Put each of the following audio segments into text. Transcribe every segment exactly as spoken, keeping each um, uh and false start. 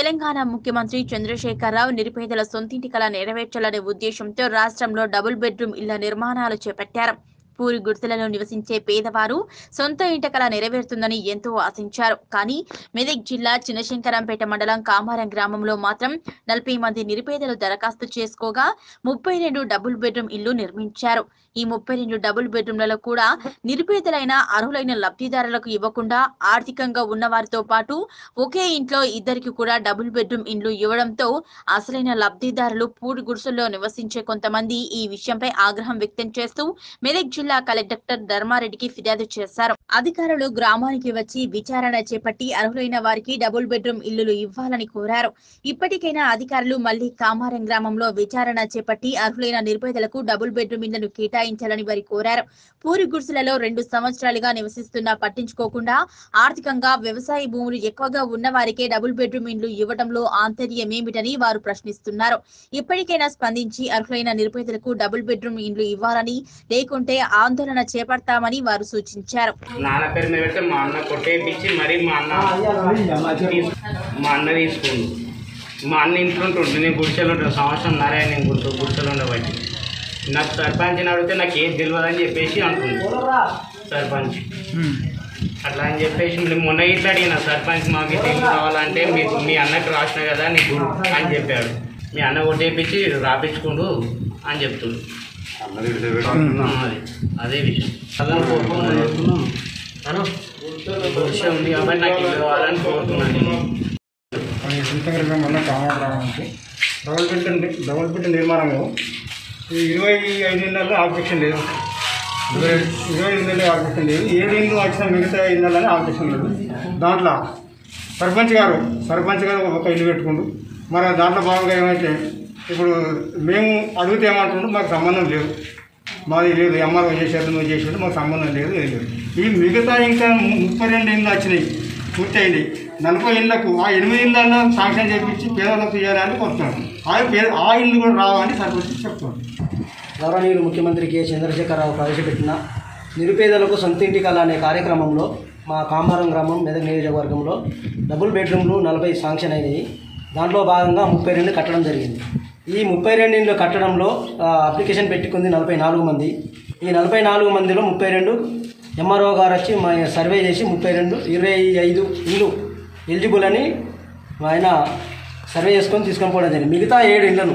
తెలంగాణ ముఖ్యమంత్రి చంద్రశేఖర్ రావు నిరుపేదల సొంతింటి కల నెరవేర్చాలనే ఉద్దేశంతో రాష్ట్రంలో డబుల్ బెడ్రూమ్ ఇళ్ల నిర్మాణాలు చేపట్టారు. పూరి గుడిసెలలో నివసించే పేదవారు సొంత ఇంటి కల నెరవేరుతుందని ఎంతో ఆశించారు. కానీ మెదక్ జిల్లా చినశంకరంపేట మండలం కామారం గ్రామంలో మాత్రం నలభై మంది నిరుపేదలు దరఖాస్తు చేసుకోగా ముప్పై రెండు డబుల్ బెడ్రూమ్ ఇళ్లు నిర్మించారు. ఈ ముప్పై రెండు డబుల్ బెడ్రూమ్లలో కూడా నిరుపేదలైన అర్హులైన లబ్ధిదారులకు ఇవ్వకుండా ఆర్థికంగా ఉన్నవారితో పాటు ఒకే ఇంట్లో ఇద్దరికి కూడా డబుల్ బెడ్రూమ్ ఇండ్లు ఇవ్వడంతో అసలైన లబ్ధిదారులు పూరి గుడిసెల్లో నివసించే కొంతమంది ఈ విషయంపై ఆగ్రహం వ్యక్తం చేస్తూ మెదక్ జిల్లా కలెక్టర్ ధర్మారెడ్డికి ఫిర్యాదు చేశారు. అధికారులు గ్రామానికి వచ్చి విచారణ చేపట్టి అర్హులైన వారికి డబుల్ బెడ్రూమ్ ఇళ్లు ఇవ్వాలని కోరారు. ఇప్పటికైనా అధికారులు మళ్లీ కామారం గ్రామంలో విచారణ చేపట్టి అర్హులైన నిరుపేదలకు డబుల్ బెడ్రూమ్ ఇళ్లను కేటాయించాలని వారు కోరారు. పూరి గుడిసెలలో రెండు సంవత్సరాలుగా నివసిస్తున్నా పట్టించుకోకుండా ఆర్థికంగా వ్యవసాయ భూములు ఎక్కువగా ఉన్న వారికే డబుల్ బెడ్రూమ్ ఇండ్లు ఇవ్వడంలో ఆంతర్యమేమిటని వారు ప్రశ్నిస్తున్నారు. ఇప్పటికైనా స్పందించి అర్హులైన నిరుపేదలకు డబుల్ బెడ్రూమ్ ఇండ్లు ఇవ్వాలని, లేకుంటే ఆందోళన చేపడతామని వారు సూచించారు. నాన్న పేరు మీద పెడితే మా అన్న కొట్టేపించి మరి మా అన్న మా అన్న తీసుకుండు. మా అన్న ఇంట్లో ఉంటుండే, నేను గుడిసెలు ఉంటాను. సంవత్సరం నారాయణ నేను గుర్తు గుడిసెలు ఉండబట్టి నాకు సర్పంచ్ని అడిగితే నాకు ఏది తెలియదని చెప్పేసి అంటుంది సర్పంచ్. అట్లా అని చెప్పేసి మొన్న ఇట్లా అడిగిన సర్పంచ్ మాకు ఇట్లా కావాలంటే మీ మీ అన్నకి రాసిన కదా నీకు అని చెప్పాడు. మీ అన్న కొట్టేపించి రాపించుకుండు అని చెప్తుండు. అదే విషయం అలా కోరుకున్నాను. విషయం ఉంది కాబట్టి నాకు ఇల్లు కావాలని కోరుకున్నాను. డబుల్ బెడ్ డబుల్ బెడ్ నిర్మాణము ఇరవై ఐదు నెలలు ఆబ్జెక్షన్ లేదు. ఇరవై ఇరవై ఐదు నెలలు ఆబ్జెక్షన్ లేదు. ఏడు ఇళ్ళు వచ్చిన మిగతా ఐదు నెలలని ఆబ్జెక్షన్ లేదు. దాంట్లో సర్పంచ్ గారు సర్పంచ్ గారు ఒక ఇల్లు పెట్టుకుండు. మరి దాంట్లో భాగంగా ఏమైతే ఇప్పుడు మేము అడిగితే ఏమంటుండ్రు, మాకు సంబంధం లేదు, మాది లేదు, ఎంఆర్ఓ చేసేది నువ్వు చేసేది మాకు సంబంధం లేదు, ఏది లేదు. ఈ మిగతా ఇంకా ముప్పై రెండు ఇళ్ళు వచ్చినాయి, పూర్తయింది. నలభై ఇళ్లకు ఆ ఎనిమిది ఇళ్ళల్లో శాంక్షన్ చేయించి పేదలకు ఇవ్వాలని కోరుతున్నాను. ఆ పేద ఆ ఇల్లు కూడా రావాలని సర్పంచ్ చెప్తున్నాను. గౌరవనీయులు ముఖ్యమంత్రి కె చంద్రశేఖర్ రావు ప్రవేశపెట్టిన నిరుపేదలకు సొంతింటి కల అనే కార్యక్రమంలో మా కామారం గ్రామం మెదక్ నియోజకవర్గంలో డబుల్ బెడ్రూమ్లు నలభై శాంక్షన్ అయినాయి. దాంట్లో భాగంగా ముప్పై రెండు కట్టడం జరిగింది. ఈ ముప్పై రెండు ఇళ్ళు కట్టడంలో అప్లికేషన్ పెట్టుకుంది నలభై నాలుగు మంది. ఈ నలభై నాలుగు మందిలో ముప్పై రెండు ఎంఆర్ఓ గారు వచ్చి మా సర్వే చేసి ముప్పై రెండు ఇరవై ఐదు ఇళ్ళు ఎలిజిబుల్ అని ఆయన సర్వే చేసుకొని తీసుకొని పోవడం జరిగింది. మిగతా ఏడు ఇళ్లను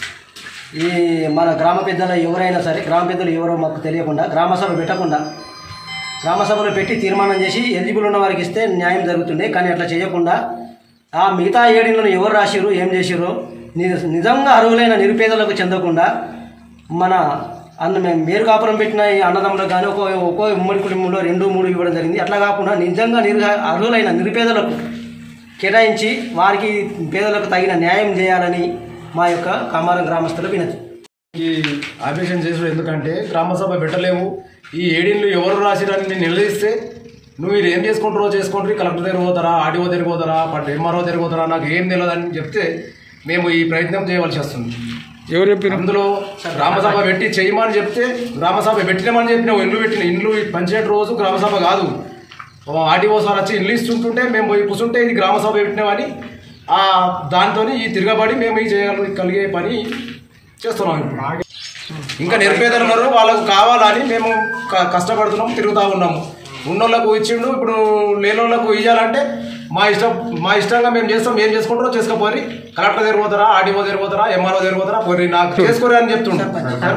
ఈ మన గ్రామ పెద్దలు ఎవరైనా సరే, గ్రామ పెద్దలు ఎవరో మాకు తెలియకుండా గ్రామసభ పెట్టకుండా గ్రామసభలో పెట్టి తీర్మానం చేసి ఎలిజిబుల్ ఉన్న వారికి ఇస్తే న్యాయం జరుగుతుండే. కానీ అట్లా చేయకుండా ఆ మిగతా ఏడిళ్లను ఎవరు రాసిరు, ఏం చేసిరో నిజంగా అర్హులైన నిరుపేదలకు చెందకుండా మన అన్న మేము మేరు కాపురం పెట్టిన ఈ అన్నదమ్ములకు కానీ ఒక్కో ఒక్కో ఉమ్మడి కుటుంబంలో రెండు మూడు ఇవ్వడం జరిగింది. అట్లా కాకుండా నిజంగా నిరు అర్హులైన నిరుపేదలకు కేటాయించి వారికి పేదలకు తగిన న్యాయం చేయాలని మా యొక్క కామారం గ్రామస్తుల వినతి. ఈ అభిషేకం చేసుడు ఎందుకంటే గ్రామసభ పెట్టలేము, ఈ ఏడిళ్ళు ఎవరు రాసిరని నేను నిలదీస్తే నువ్వు మీరు ఏం చేసుకుంటారో చేసుకుంటారు, కలెక్టర్ దగ్గర పోతారా, ఆర్డీఓ దగ్గర పోతారా, ఎంఆర్ఓ దగ్గర పోతారా, నాకు ఏం తెలియదని చెప్తే మేము ఈ ప్రయత్నం చేయవలసి వస్తుంది. ఎవరు చెప్పారు? అందులో గ్రామసభ పెట్టి చేయమని చెప్తే గ్రామసభ పెట్టినామని చెప్పిన ఇల్లు పెట్టిన ఇల్లు పంచాయతీ రోజు గ్రామసభ కాదు, ఆర్డీఓ సార్ వచ్చి ఇల్లు ఇస్తుంటుంటే మేము పోయి కూర్చుంటే ఇది గ్రామసభ పెట్టినామని దాంతో ఈ తిరగబడి మేము ఈ చేయగలిగే పని చేస్తున్నాం. ఇంకా నిరుపేదలు ఉన్నారు, వాళ్ళకు కావాలని మేము కష్టపడుతున్నాం, తిరుగుతూ ఉన్నాము. ఉన్నోళ్ళకు ఇచ్చిండు, ఇప్పుడు లేనోళ్ళకు ఇవ్వాలంటే మా ఇష్టం మా ఇష్టంగా మేము చేస్తాం. ఏం చేసుకుంటారో చేసుకోపోయి కలెక్టర్ దగ్గర పోతారా, ఆర్డీఓ దగ్గర పోతారా, ఎంఆర్ఓ దగ్గర పోతారా, పోయి నాకు చేసుకోరే అని చెప్తుండ్రు.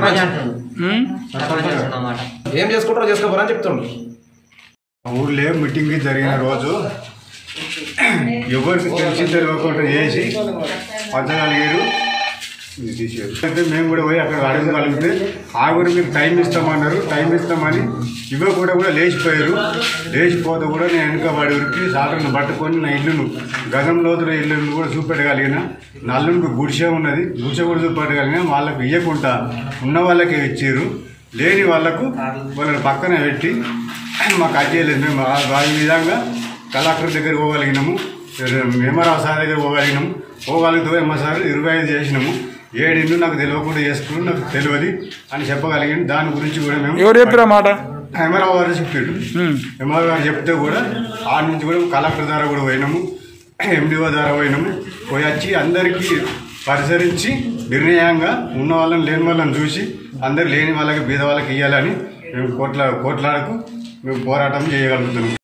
ఏం చేసుకుంటారో చేసుకోపోరా అని చెప్తుండ్రు. ఊళ్ళో మీటింగ్ జరిగిన రోజు ఎవరికి తెలిసి తెలియకుండా చేసి పద్నాలుగు తీసేది. మేము కూడా పోయి అక్కడ అడగగలిగితే ఆ కూడా మీకు టైం ఇస్తామన్నారు. టైం ఇస్తామని ఇవ్వకుండా కూడా లేచిపోయారు. లేచిపోతే కూడా నేను వెనుకబడి ఉరికి సాటర్ను పట్టుకొని నా ఇల్లును గతం లోతుల ఇల్లును కూడా చూపెట్టగలిగిన. నల్లునికి గుడిసె ఉన్నది, గుడిసె కూడా చూపెట్టగలిగిన. వాళ్ళకు ఇవ్వకుండా ఉన్న వాళ్ళకే ఇచ్చారు, లేని వాళ్ళకు వాళ్ళని పక్కన పెట్టి మాకు అడ్డేయలేదు. మేము వాళ్ళ విధంగా కలెక్టర్ దగ్గర పోగలిగినాము, ఎంఆర్ఓ సార్ దగ్గర పోగలిగినాము. పోగలిగితే ఎంఆర్ సార్ ఇరవై ఐదు చేసినాము. ఏడిండు నాకు తెలియకుండా చేసుకుని నాకు తెలియదు అని చెప్పగలిగాను. దాని గురించి కూడా మేము ఎవరు చెప్పారు మాట ఎంఆర్ఓ గారు చెప్పాడు. ఎంఆర్ఓ గారు చెప్తే కూడా ఆ నుంచి కూడా కలెక్టర్ ద్వారా కూడా పోయినాము. ఎండిఓ ద్వారా పోయినాము. పోయి వచ్చి అందరికీ పరిసరించి నిర్ణయంగా ఉన్న వాళ్ళని లేని వాళ్ళని చూసి అందరు లేని వాళ్ళకి బీద వాళ్ళకి ఇవ్వాలని మేము కోట్ల కోట్లాడకు మేము పోరాటం చేయగలుగుతున్నాం.